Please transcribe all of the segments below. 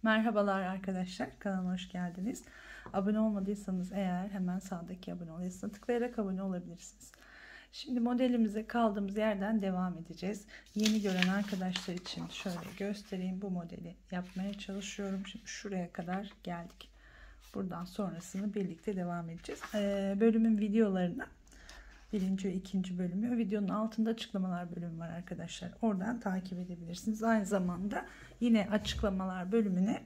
Merhabalar arkadaşlar, kanalıma hoş geldiniz. Abone olmadıysanız eğer hemen sağdaki abone ol yazısına tıklayarak abone olabilirsiniz. Şimdi modelimize kaldığımız yerden devam edeceğiz. Yeni gören arkadaşlar için şöyle göstereyim. Bu modeli yapmaya çalışıyorum. Şimdi şuraya kadar geldik. Buradan sonrasını birlikte devam edeceğiz. Bölümün videolarına birinci ve ikinci bölümü videonun altında açıklamalar bölümü var arkadaşlar. Oradan takip edebilirsiniz. Aynı zamanda yine açıklamalar bölümüne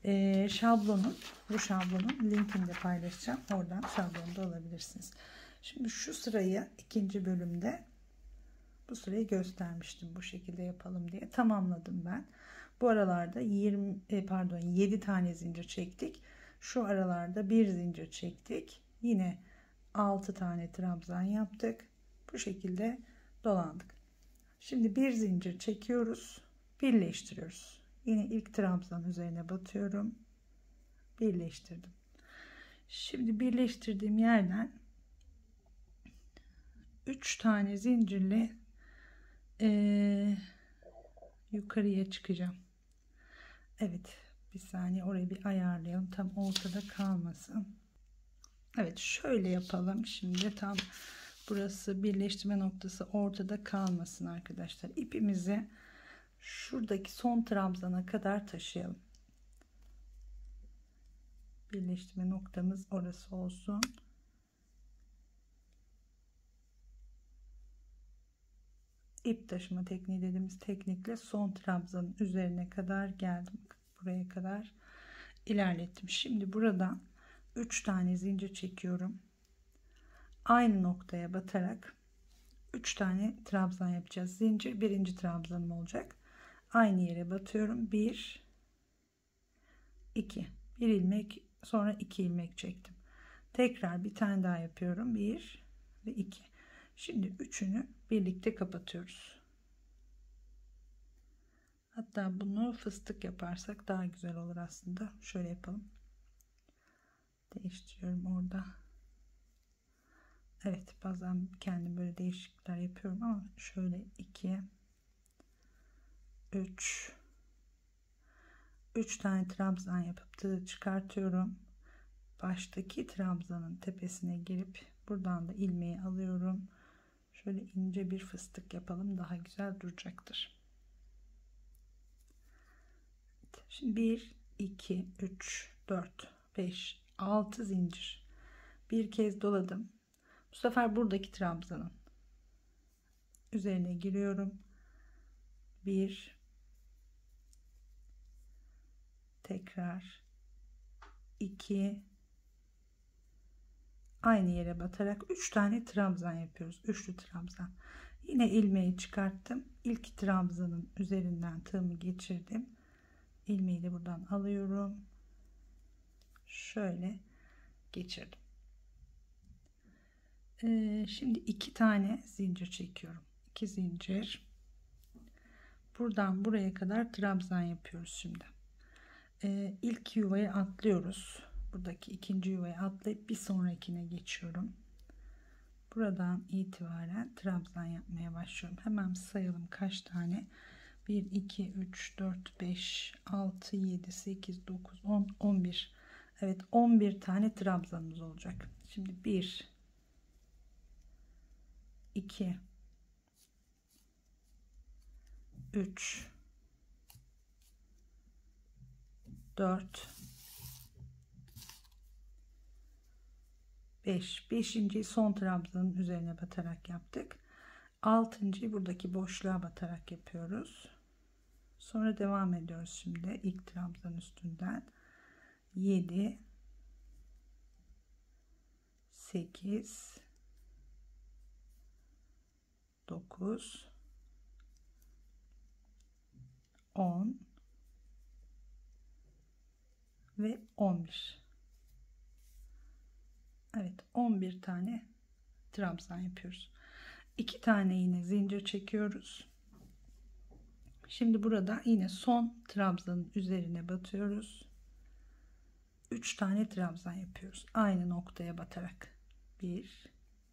bu şablonun linkini de paylaşacağım. Oradan şablonu da alabilirsiniz. Şimdi şu sırayı ikinci bölümde bu sırayı göstermiştim. Bu şekilde yapalım diye tamamladım ben. Bu aralarda 7 tane zincir çektik. Şu aralarda bir zincir çektik. Yine 6 tane trabzan yaptık. Bu şekilde dolandık. Şimdi bir zincir çekiyoruz. Birleştiriyoruz. Yine ilk trabzan üzerine batıyorum. Birleştirdim. Şimdi birleştirdiğim yerden 3 tane zincirle yukarıya çıkacağım. Evet, bir saniye orayı bir ayarlayalım. Tam ortada kalmasın. Evet, şöyle yapalım. Şimdi tam burası birleştirme noktası ortada kalmasın arkadaşlar. İpimizi şuradaki son trabzana kadar taşıyalım. Birleştirme noktamız orası olsun. İp taşıma tekniği dediğimiz teknikle son trabzanın üzerine kadar geldim. Buraya kadar ilerlettim. Şimdi buradan 3 tane zincir çekiyorum. Aynı noktaya batarak 3 tane trabzan yapacağız. Zincir birinci trabzanım olacak. Aynı yere batıyorum. 1 2 bir ilmek, sonra 2 ilmek çektim. Tekrar bir tane daha yapıyorum. 1 ve 2. Şimdi üçünü birlikte kapatıyoruz. Hatta bunu fıstık yaparsak daha güzel olur aslında. Şöyle yapalım. Değiştiriyorum orada. Evet, bazen kendim böyle değişiklikler yapıyorum ama şöyle 2 3 tane trabzan yapıp tığı çıkartıyorum. Baştaki trabzanın tepesine girip buradan da ilmeği alıyorum. Şöyle ince bir fıstık yapalım, daha güzel duracaktır. Evet, şimdi 1 2 3 4 5 6 zincir bir kez doladım. Bu sefer buradaki trabzanın üzerine giriyorum. 1 tekrar 2 aynı yere batarak 3 tane trabzan yapıyoruz. Üçlü trabzan. Yine ilmeği çıkarttım. İlk trabzanın üzerinden tığımı geçirdim. İlmeği de buradan alıyorum. Şöyle geçirdim. Şimdi 2 tane zincir çekiyorum. 2 zincir. Buradan buraya kadar trabzan yapıyoruz şimdi. İlk yuvaya atlıyoruz. Buradaki ikinci yuvaya atlayıp bir sonrakine geçiyorum. Buradan itibaren trabzan yapmaya başlıyorum. Hemen sayalım kaç tane. 1 2 3 4 5 6 7 8 9 10 11. Evet, 11 tane trabzanımız olacak. Şimdi 1 2 3 4 5. 5. son trabzanın üzerine batarak yaptık. 6. buradaki boşluğa batarak yapıyoruz. Sonra devam ediyoruz şimdi ilk trabzan üstünden. 7 8 9 10 ve 11. Evet, 11 tane trabzan yapıyoruz. 2 tane yine zincir çekiyoruz. Şimdi burada yine son trabzanın üzerine batıyoruz. 3 tane trabzan yapıyoruz. Aynı noktaya batarak. 1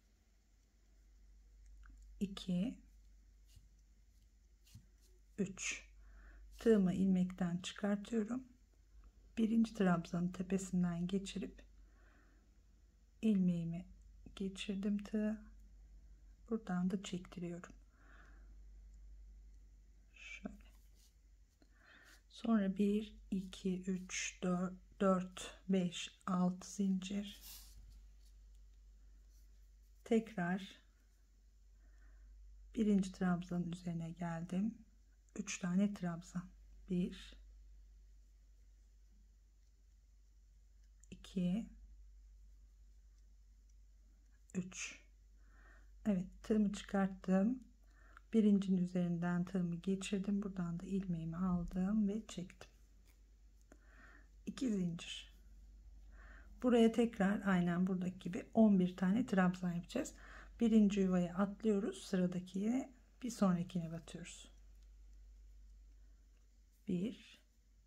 2 3. Tığımı ilmekten çıkartıyorum. birinci trabzanın tepesinden geçirip ilmeğimi geçirdim tığı, buradan da çektiriyorum. Şöyle. Sonra 1 2 3 4 5 6 zincir, tekrar birinci trabzanın üzerine geldim. 3 tane trabzan, 1 2 3. Evet, tığımı çıkarttım, birincinin üzerinden tığımı geçirdim, buradan da ilmeğimi aldım ve çektim. 2 zincir. Buraya tekrar aynen buradaki gibi 11 tane trabzan yapacağız. Birinci yuvaya atlıyoruz, sıradakine, bir sonrakine batıyoruz. 1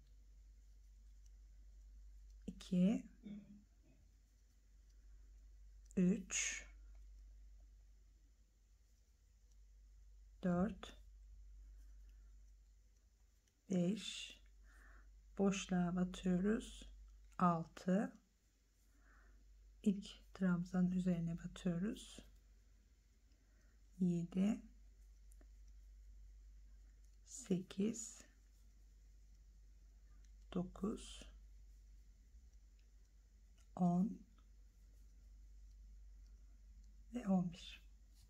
2 3 4 5, boşluğa batıyoruz, 6, ilk trabzanın üzerine batıyoruz, 7 8 9 10 ve 11.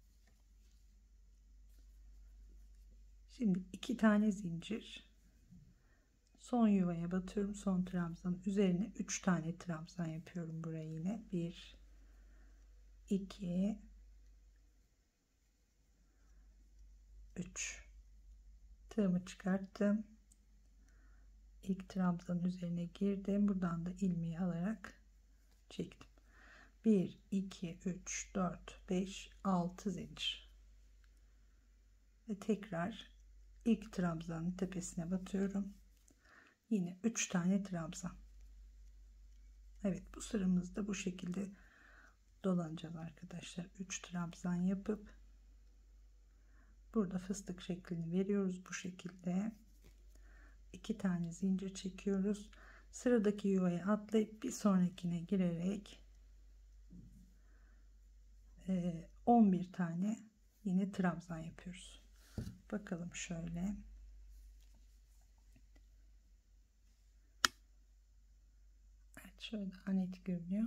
Şimdi 2 tane zincir, son yuvaya batıyorum, son trabzanın üzerine 3 tane trabzan yapıyorum. Buraya yine 1 2 3, tığımı çıkarttım, ilk trabzanın üzerine girdim, buradan da ilmeği alarak çektim. 1 2 3 4 5 6 zincir ve tekrar ilk trabzanın tepesine batıyorum. Yine 3 tane trabzan. Evet, bu sıramızda bu şekilde dolanacağız arkadaşlar. 3 trabzan yapıp burada fıstık şeklini veriyoruz. Bu şekilde 2 tane zincir çekiyoruz. Sıradaki yuvaya atlayıp bir sonrakine girerek 11 tane yine trabzan yapıyoruz. Bakalım şöyle. Evet, şöyle daha net görünüyor.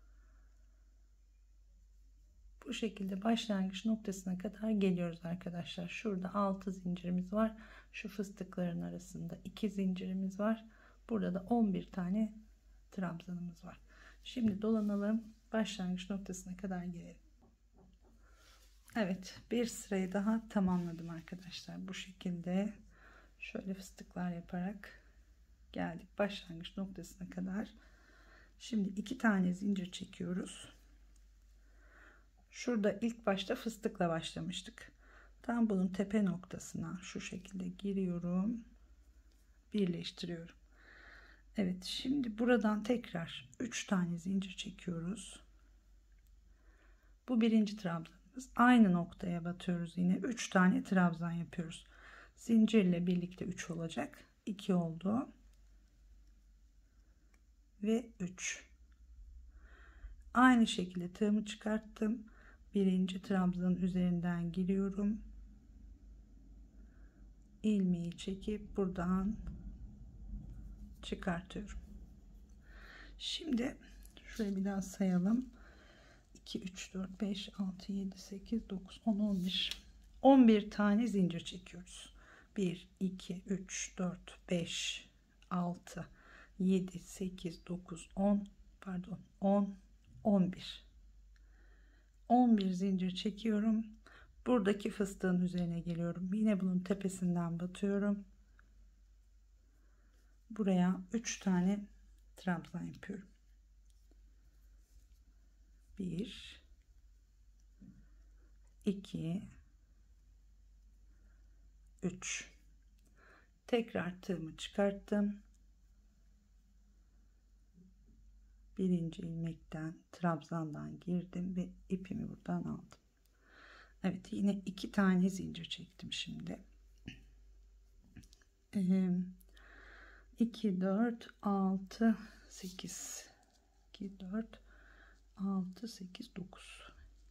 Bu şekilde başlangıç noktasına kadar geliyoruz arkadaşlar. Şurada 6 zincirimiz var. Şu fıstıkların arasında 2 zincirimiz var. Burada da 11 tane trabzanımız var. Şimdi dolanalım. Başlangıç noktasına kadar gelelim. Evet, bir sırayı daha tamamladım arkadaşlar. Bu şekilde şöyle fıstıklar yaparak geldik başlangıç noktasına kadar. Şimdi 2 tane zincir çekiyoruz. Şurada ilk başta fıstıkla başlamıştık. Tam bunun tepe noktasına şu şekilde giriyorum, birleştiriyorum. Evet, şimdi buradan tekrar 3 tane zincir çekiyoruz. Bu birinci trabzanımız. Aynı noktaya batıyoruz, yine 3 tane trabzan yapıyoruz. Zincirle birlikte 3 olacak. 2 oldu ve 3. Aynı şekilde tığımı çıkarttım, birinci trabzanın üzerinden giriyorum, ilmeği çekip buradan çıkartıyorum. Şimdi şurayı bir daha sayalım. 2 3 4 5 6 7 8 9 10 11. 11 tane zincir çekiyoruz. 1 2 3 4 5 6 7 8 9 10, pardon, 10 11. 11 zincir çekiyorum. Buradaki fıstığın üzerine geliyorum. Yine bunun tepesinden batıyorum. Buraya 3 tane trabzan yapıyorum. 1 2 3. Tekrar tığımı çıkarttım. Birinci ilmekten, trabzandan girdim ve ipimi buradan aldım. Evet, yine 2 tane zincir çektim şimdi. 2 4 6 8 2 4 6 8 9.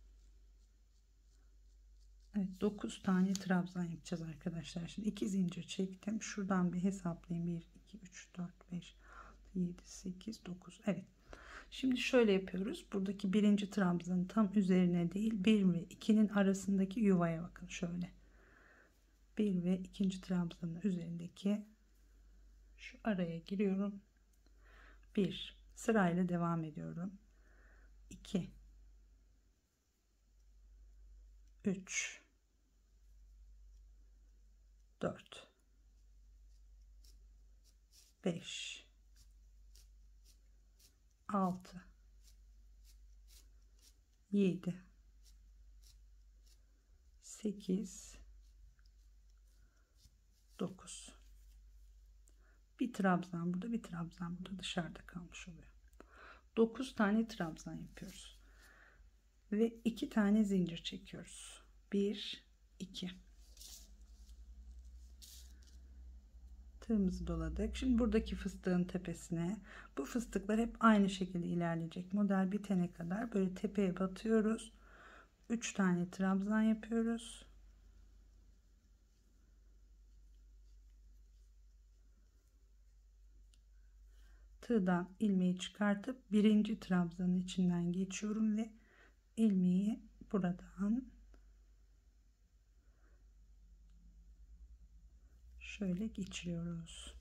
Evet, 9 tane trabzan yapacağız arkadaşlar. Şimdi 2 zincir çektim. Şuradan bir hesaplayayım. 1 2 3 4 5 6 7 8 9. Evet. Şimdi şöyle yapıyoruz. Buradaki birinci trabzanın tam üzerine değil, 1 ve 2'nin arasındaki yuvaya bakın şöyle. 1 ve ikinci trabzanın üzerindeki şu araya giriyorum. 1 sırayla devam ediyorum. 2 3 4 5 6 7 8 9. Bir trabzan burada, bir trabzan burada dışarıda kalmış oluyor. 9 tane trabzan yapıyoruz ve 2 tane zincir çekiyoruz. 1 2. Tığımızı doladık. Şimdi buradaki fıstığın tepesine, bu fıstıklar hep aynı şekilde ilerleyecek. Model bitene kadar böyle tepeye batıyoruz. 3 tane trabzan yapıyoruz. Tığdan ilmeği çıkartıp birinci trabzanın içinden geçiyorum ve ilmeği buradan şöyle geçiriyoruz.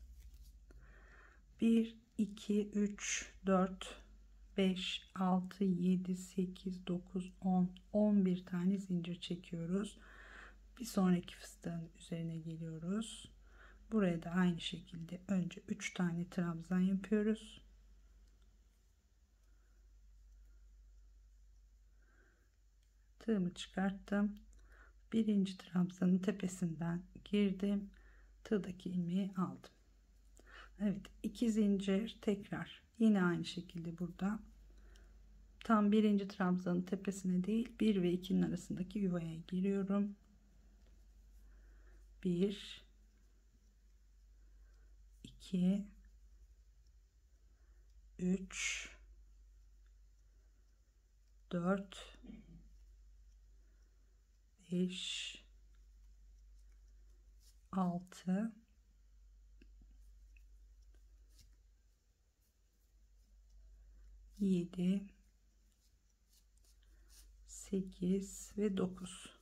1 2 3 4 5 6 7 8 9 10 11 tane zincir çekiyoruz. Bir sonraki fıstığın üzerine geliyoruz. Buraya da aynı şekilde önce 3 tane trabzan yapıyoruz. Tığımı çıkarttım. Birinci trabzanın tepesinden girdim. Tığdaki ilmeği aldım. Evet, 2 zincir tekrar yine aynı şekilde burada tam birinci trabzanın tepesine değil, 1 ve 2'nin arasındaki yuvaya giriyorum. 1 2 3 4 5 6 7 8 ve 9.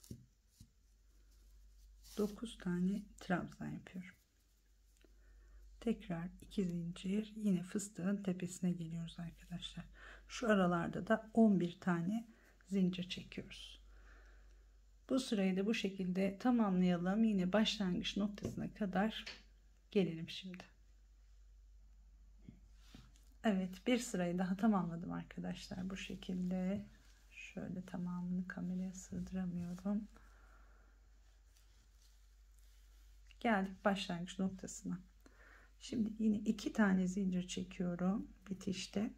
9 tane trabzan yapıyorum. Tekrar 2 zincir, yine fıstığın tepesine geliyoruz arkadaşlar. Şu aralarda da 11 tane zincir çekiyoruz. Bu sırayı da bu şekilde tamamlayalım. Yine başlangıç noktasına kadar gelelim şimdi. Evet, bir sırayı daha tamamladım arkadaşlar. Bu şekilde şöyle tamamını kameraya sığdıramıyorum. Geldik başlangıç noktasına. Şimdi yine 2 tane zincir çekiyorum bitişte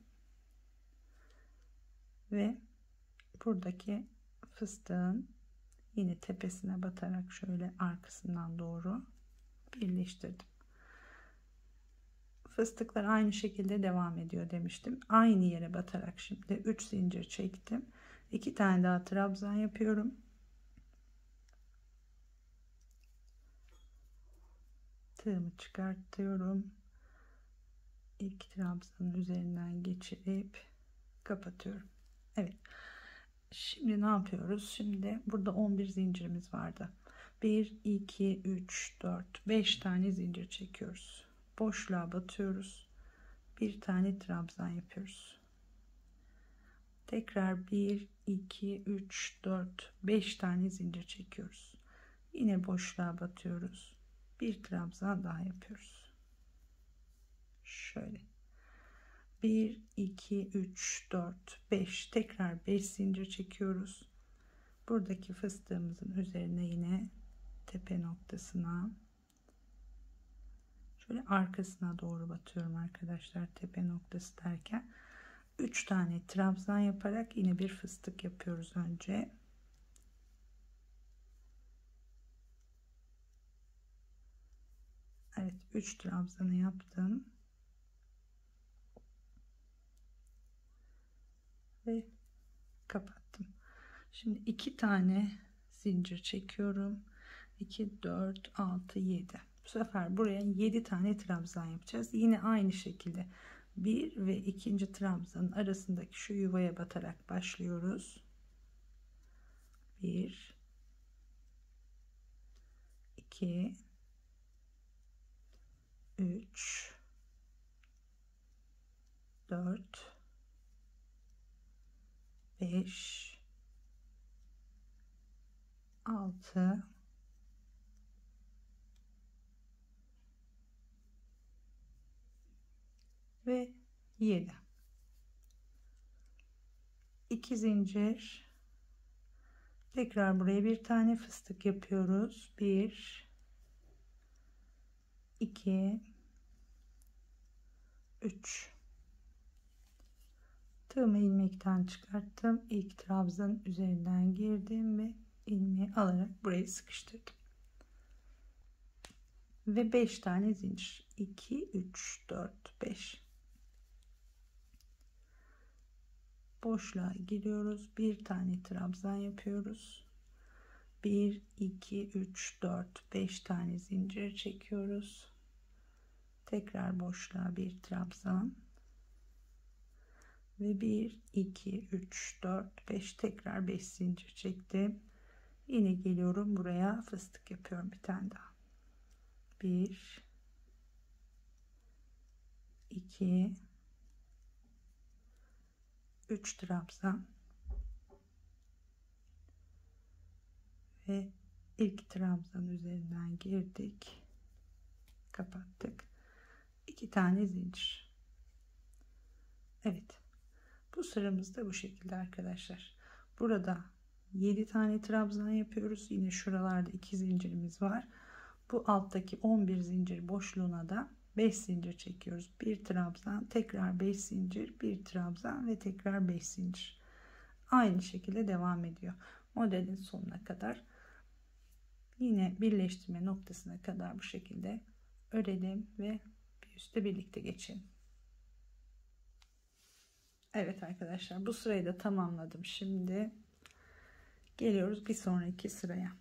ve buradaki fıstığın yine tepesine batarak şöyle arkasından doğru birleştirdim. Fıstıklar aynı şekilde devam ediyor demiştim. Aynı yere batarak şimdi 3 zincir çektim. 2 tane daha trabzan yapıyorum. Tığımı çıkartıyorum. İlk trabzanın üzerinden geçirip kapatıyorum. Evet. Şimdi ne yapıyoruz? Şimdi burada 11 zincirimiz vardı. 1 2 3 4 5 tane zincir çekiyoruz. Boşluğa batıyoruz. Bir tane trabzan yapıyoruz. Tekrar 1 2 3 4 5 tane zincir çekiyoruz. Yine boşluğa batıyoruz. Bir trabzan daha yapıyoruz. Şöyle 1 2 3 4 5 tekrar 5 zincir çekiyoruz. Buradaki fıstığımızın üzerine yine tepe noktasına şöyle arkasına doğru batıyorum arkadaşlar. Tepe noktası derken 3 tane trabzan yaparak yine bir fıstık yapıyoruz önce. Evet, 3 trabzanı yaptım ve kapattım. Şimdi 2 tane zincir çekiyorum. 2 4 6 7. Bu sefer buraya 7 tane trabzan yapacağız. Yine aynı şekilde 1 ve ikinci trabzanın arasındaki şu yuvaya batarak başlıyoruz. 1 2 3 4 5 6 ve 7. 2 zincir, tekrar buraya bir tane fıstık yapıyoruz. 1 2 3. Tığımı ilmekten çıkarttım. İlk trabzanın üzerinden girdim ve ilmeği alarak burayı sıkıştırdım. Ve 5 tane zincir. 2 3 4 5. Boşluğa giriyoruz. Bir tane trabzan yapıyoruz. 1 2 3 4 5 tane zincir çekiyoruz. Tekrar boşluğa bir trabzan ve 1 2 3 4 5 tekrar 5 zincir çektim. Yine geliyorum buraya, fıstık yapıyorum bir tane daha. 1 2 3 trabzan ve ilk trabzan üzerinden girdik, kapattık. 2 tane zincir. Evet, bu sıramız da bu şekilde arkadaşlar. Burada 7 tane trabzan yapıyoruz. Yine şuralarda 2 zincirimiz var. Bu alttaki 11 zincir boşluğuna da 5 zincir çekiyoruz. Bir trabzan, tekrar 5 zincir, bir trabzan ve tekrar 5 zincir. Aynı şekilde devam ediyor. Modelin sonuna kadar, yine birleştirme noktasına kadar bu şekilde örelim ve bir üste birlikte geçelim. Evet arkadaşlar, bu sırayı da tamamladım. Şimdi geliyoruz bir sonraki sıraya.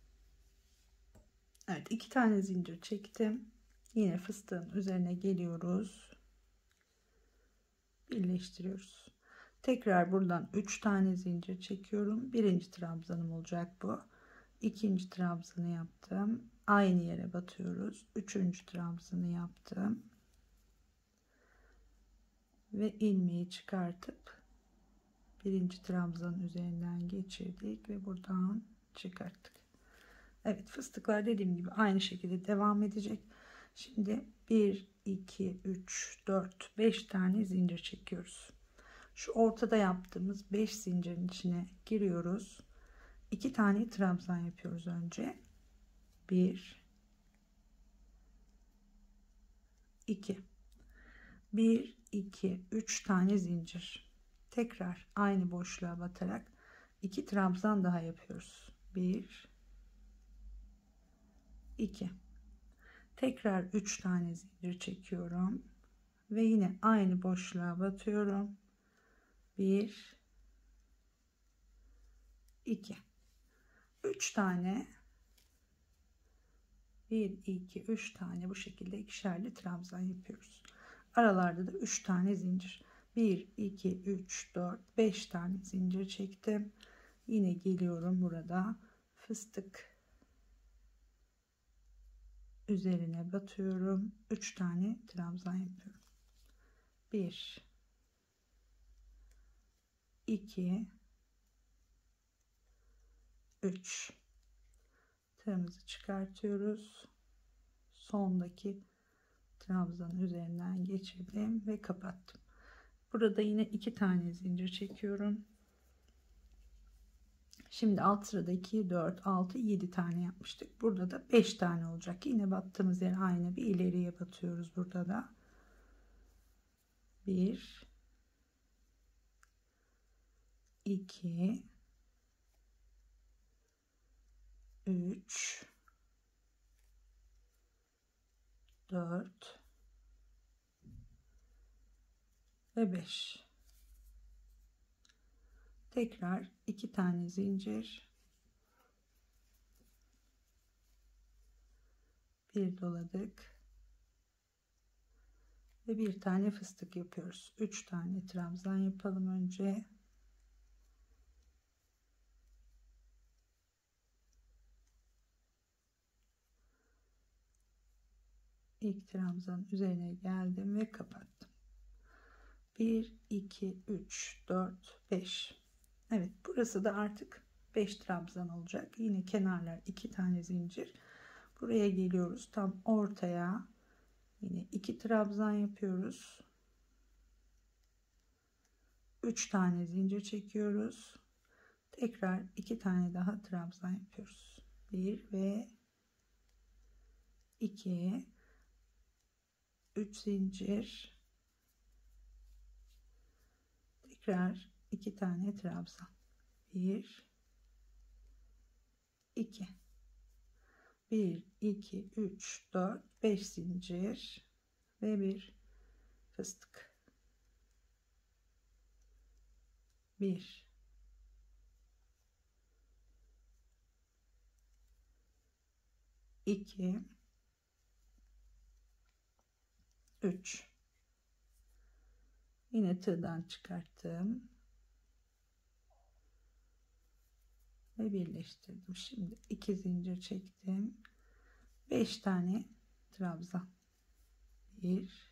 Evet, 2 tane zincir çektim. Yine fıstığın üzerine geliyoruz. Birleştiriyoruz. Tekrar buradan 3 tane zincir çekiyorum. Birinci trabzanım olacak bu. İkinci trabzanı yaptım. Aynı yere batıyoruz. Üçüncü trabzanı yaptım. Ve ilmeği çıkartıp birinci trabzanın üzerinden geçirdik ve buradan çıkarttık. Evet, fıstıklar dediğim gibi aynı şekilde devam edecek. Şimdi 1 2 3 4 5 tane zincir çekiyoruz. Şu ortada yaptığımız 5 zincirin içine giriyoruz. 2 tane trabzan yapıyoruz önce. 1 2 1 2 3 tane zincir. Tekrar aynı boşluğa batarak 2 trabzan daha yapıyoruz. 1 2. Tekrar 3 tane zincir çekiyorum ve yine aynı boşluğa batıyorum. 1 2. 3 tane, 1 2 3 tane bu şekilde ikişerli trabzan yapıyoruz. Aralarda da 3 tane zincir. 1 2 3 4 5 tane zincir çektim. Yine geliyorum burada fıstık üzerine batıyorum. 3 tane trabzan yapıyorum. 1 2 3. Tığımızı çıkartıyoruz. Sondaki trabzanın üzerinden geçirdim ve kapattım. Burada yine 2 tane zincir çekiyorum. Şimdi alt sırada 2 4 6 7 tane yapmıştık. Burada da 5 tane olacak. Yine battığımız yer aynı, bir ileriye batıyoruz burada da. 1 2 3 4 ve 5. Tekrar 2 tane zincir, bir doladık ve bir tane fıstık yapıyoruz. 3 tane trabzan yapalım önce. İlk trabzanın üzerine geldim ve kapattım. 1 2 3 4 5. Evet, burası da artık 5 trabzan olacak. Yine kenarlar 2 tane zincir. Buraya geliyoruz, tam ortaya yine 2 trabzan yapıyoruz. 3 tane zincir çekiyoruz. Tekrar 2 tane daha trabzan yapıyoruz. 1 ve 2, 3 zincir, tekrar 2 tane trabzan. 1 2, 1 2 3 4 5 zincir ve bir fıstık. 1 2 3. Yine tığdan çıkarttım ve birleştirdim. Şimdi 2 zincir çektim. 5 tane trabzan. 1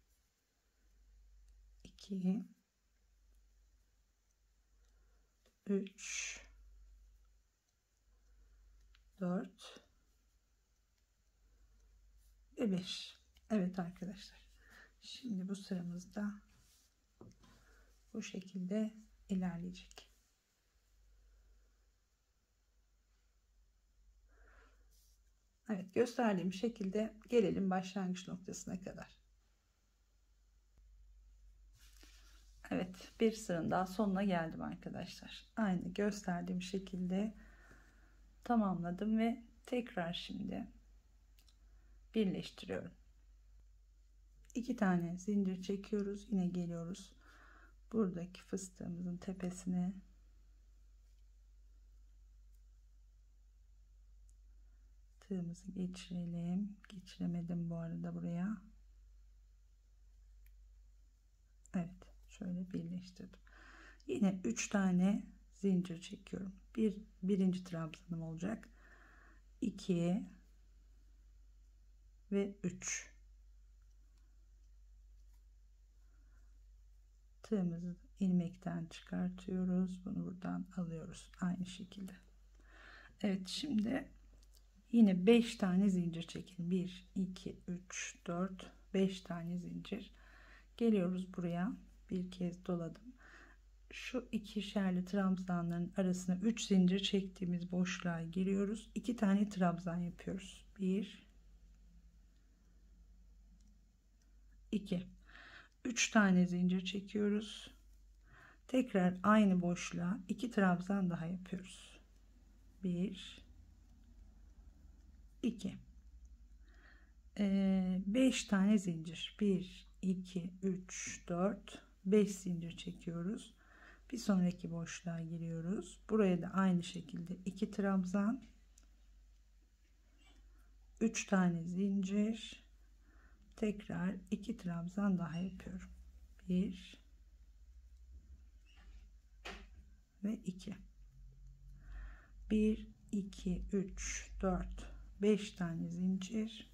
2 3 4 ve 5. Evet arkadaşlar. Şimdi bu sıramızda bu şekilde ilerleyecek. Evet, gösterdiğim şekilde gelelim başlangıç noktasına kadar. Evet, bir sıranın daha sonuna geldim arkadaşlar. Aynı gösterdiğim şekilde tamamladım ve tekrar şimdi birleştiriyorum. 2 tane zincir çekiyoruz, yine geliyoruz buradaki fıstığımızın tepesine, tığımızı geçirelim. Geçiremedim bu arada buraya. Evet, şöyle birleştirdim. Yine 3 tane zincir çekiyorum. Birinci trabzanım olacak. 2 ve 3. Tığımızı ilmekten çıkartıyoruz. Bunu buradan alıyoruz. Aynı şekilde. Evet, şimdi yine 5 tane zincir çekelim. 1 2 3 4 5 tane zincir. Geliyoruz buraya. Bir kez doladım. Şu ikişerli trabzanların arasına 3 zincir çektiğimiz boşluğa giriyoruz. 2 tane trabzan yapıyoruz. 1 2, 3 tane zincir çekiyoruz. Tekrar aynı boşluğa 2 trabzan daha yapıyoruz. 1 2, 5 tane zincir. 1 2 3 4 5 zincir çekiyoruz. Bir sonraki boşluğa giriyoruz. Buraya da aynı şekilde 2 trabzan, 3 tane zincir, tekrar 2 trabzan daha yapıyorum. 1 ve 2. 1 2 3 4 5 tane zincir.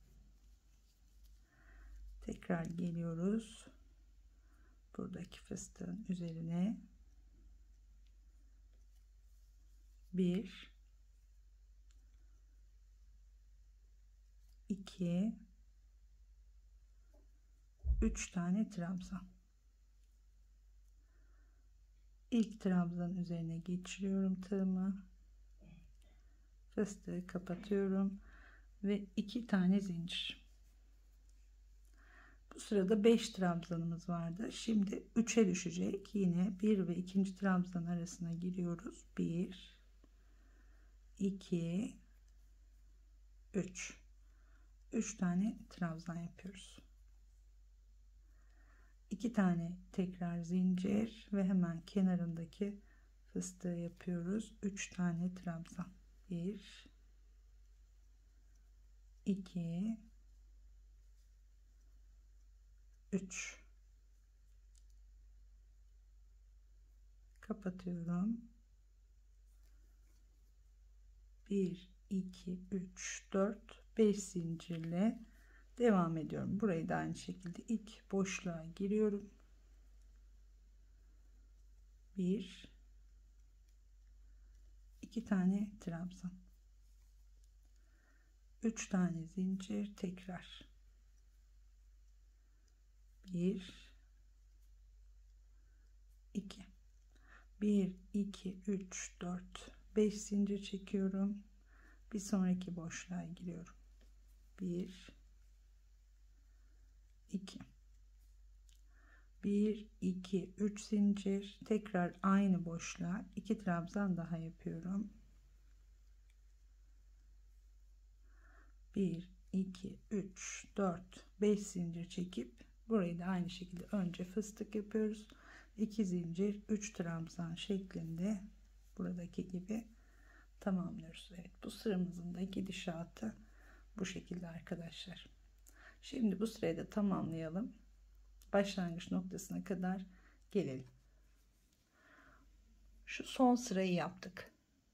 Tekrar geliyoruz. Buradaki fıstığın üzerine 1 2 3 tane trabzan. İlk trabzanın üzerine geçiriyorum tığımı. Fıstığı kapatıyorum ve 2 tane zincir. Bu sırada 5 trabzanımız vardı. Şimdi 3'e düşecek. Yine 1 ve 2. trabzan arasına giriyoruz. 1 2 3. 3 tane trabzan yapıyoruz. 2 tane tekrar zincir ve hemen kenarındaki fıstığı yapıyoruz. 3 tane trabzan. 1 2 3 kapatıyorum. 1 2 3 4 5 zincirle devam ediyorum. Burayı da aynı şekilde ilk boşluğa giriyorum. 1 2 tane trabzan, 3 tane zincir, tekrar 1 2 1 2 3 4 5 zincir çekiyorum. Bir sonraki boşluğa giriyorum. 1 2 1 2 3 zincir, tekrar aynı boşluğa 2 trabzan daha yapıyorum. 1 2 3 4 5 zincir çekip burayı da aynı şekilde önce fıstık yapıyoruz. 2 zincir 3 trabzan şeklinde buradaki gibi tamamlıyoruz. Evet, bu sıramızın da gidişatı bu şekilde arkadaşlar. Şimdi bu sırayı da tamamlayalım. Başlangıç noktasına kadar gelelim. Şu son sırayı yaptık.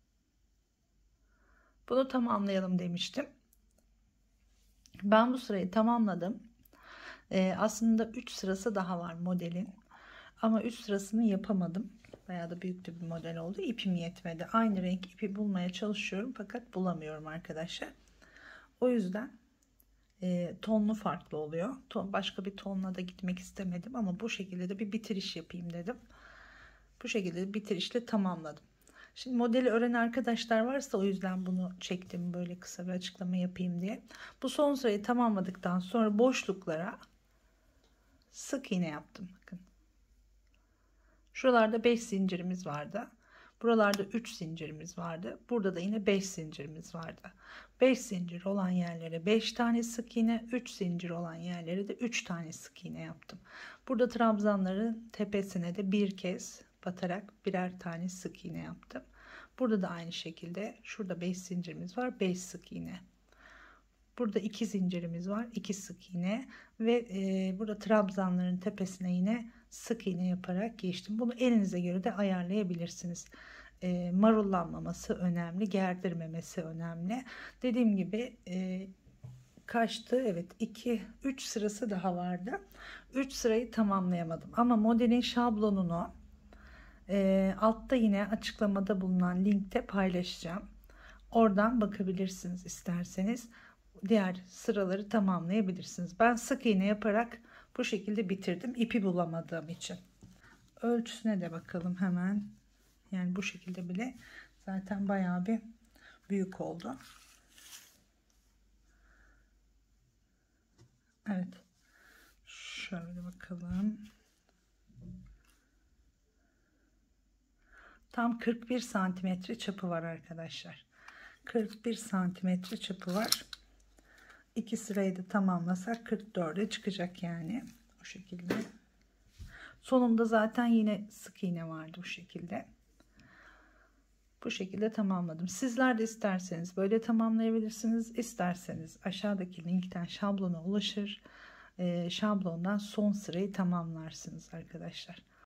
Bunu tamamlayalım demiştim. Ben bu sırayı tamamladım. Aslında 3 sırası daha var modelin. Ama 3 sırasını yapamadım. Bayağı da büyük bir model oldu. İpim yetmedi. Aynı renk ipi bulmaya çalışıyorum fakat bulamıyorum arkadaşlar. O yüzden tonlu farklı oluyor. Başka bir tonla da gitmek istemedim ama bu şekilde de bir bitiriş yapayım dedim. Bu şekilde bitirişle tamamladım. Şimdi modeli öğrenen arkadaşlar varsa o yüzden bunu çektim, böyle kısa bir açıklama yapayım diye. Bu son sırayı tamamladıktan sonra boşluklara sık iğne yaptım. Bakın. Şuralarda 5 zincirimiz vardı. Buralarda 3 zincirimiz vardı. Burada da yine 5 zincirimiz vardı. 5 zincir olan yerlere 5 tane sık iğne, 3 zincir olan yerlere de 3 tane sık iğne yaptım. Burada trabzanların tepesine de bir kez batarak birer tane sık iğne yaptım. Burada da aynı şekilde şurada 5 zincirimiz var, 5 sık iğne. Burada 2 zincirimiz var, 2 sık iğne ve burada trabzanların tepesine yine sık iğne yaparak geçtim. Bunu elinize göre de ayarlayabilirsiniz. Marullanmaması önemli, gerdirmemesi önemli. Dediğim gibi kaçtı? Evet, 2-3 sırası daha vardı. 3 sırayı tamamlayamadım ama modelin şablonunu altta yine açıklamada bulunan linkte paylaşacağım. Oradan bakabilirsiniz isterseniz. Diğer sıraları tamamlayabilirsiniz. Ben sık iğne yaparak bu şekilde bitirdim, ipi bulamadığım için. Ölçüsüne de bakalım hemen. Yani bu şekilde bile zaten bayağı bir büyük oldu. Evet. Şöyle bakalım. Tam 41 santimetre çapı var arkadaşlar. 41 santimetre çapı var. 2 sırayı da tamamlasak 44'e çıkacak yani. O şekilde. Sonunda zaten yine sık iğne vardı bu şekilde. Bu şekilde tamamladım. Sizler de isterseniz böyle tamamlayabilirsiniz. İsterseniz aşağıdaki linkten şablona ulaşır. Şablondan son sırayı tamamlarsınız arkadaşlar.